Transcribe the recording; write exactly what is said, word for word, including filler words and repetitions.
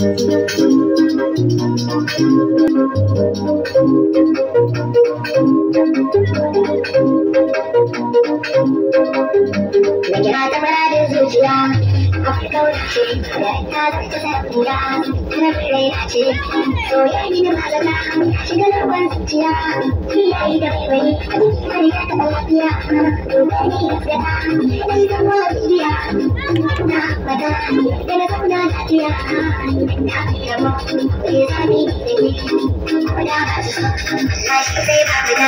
Na kira ta muradin zuciya, akwai kaunace, da ina zai ta sabida, tana raina ce, soyayya da malala, shiga ruwan zuciya, kiyaye da mai har ya taɓa lafiya, dogani da tsaya, na yi zama bidiya, na mata, da na zauna lafiya, na fiye mu, ya zami da ne, wadda ba su so, na shi sai ba mu